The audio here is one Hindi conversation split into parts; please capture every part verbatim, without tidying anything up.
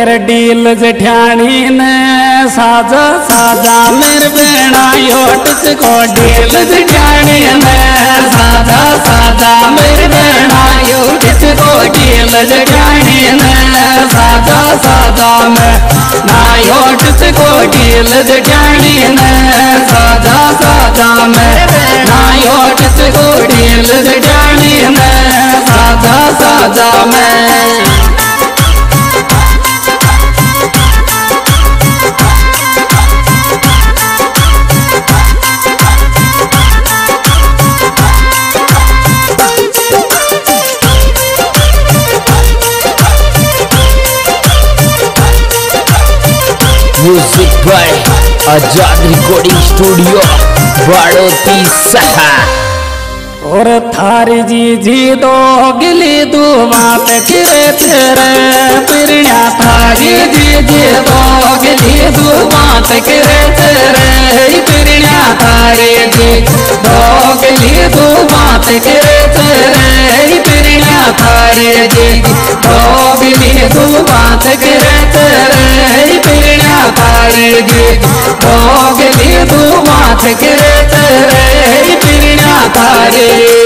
मेरे डील जेठानी ने साजा साजा मेरे बेड़ा योट को डील जेठानी ने साजा साजा मेरे बेड़ा योट को डील जेठानी ने साजा साजा में ना योट को डील जेठानी ने साजा साजा में ना योट को डील जेठानी ने साजा साजा में music by Azad recording studio Badoti सहा। और थारी जी जी दो गिली दो बात करे तेरे पिरिया थारी जी जी दो गिली दो बात करे तेरे पिरिया थारी जी दो गिली दो बात करे तेरे पिरिया थारी जी दो गिली दो बात करे तेरे पिरिया थारी जी दो गिली दो बात करे तेरे पिरिया थारी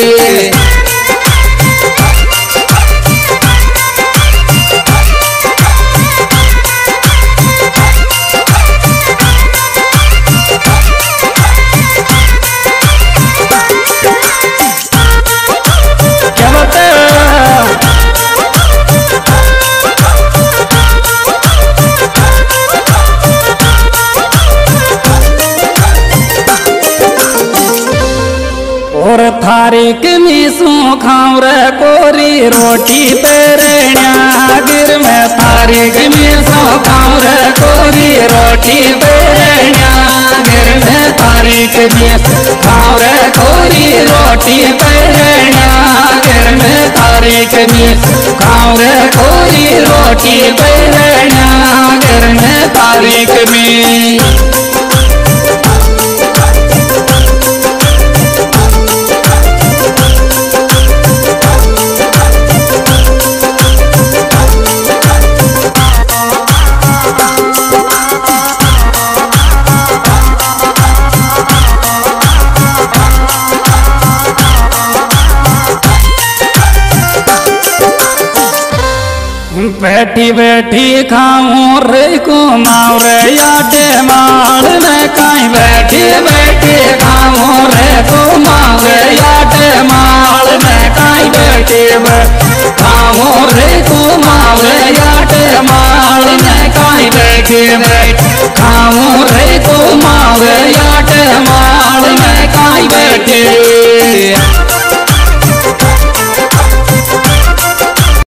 और थारी कमीसू खाऊं रे कोरी रोटी पेरण्या गिर में थारी कमीसू खाऊं रे कोरी रोटी पेरण्या गिर में थारी कमीस खाऊं रे कोरी रोटी पेरण्या गिर में थारी कमीस खाऊं रे कोरी रोटी पेरण्या गिर में थारी कमीस बैठी बैठी खाऊं रे को माऊ रे यादे माल में कहीं बैठी बैठी खाऊं रे को माऊ रे यादे माल में कहीं बैठी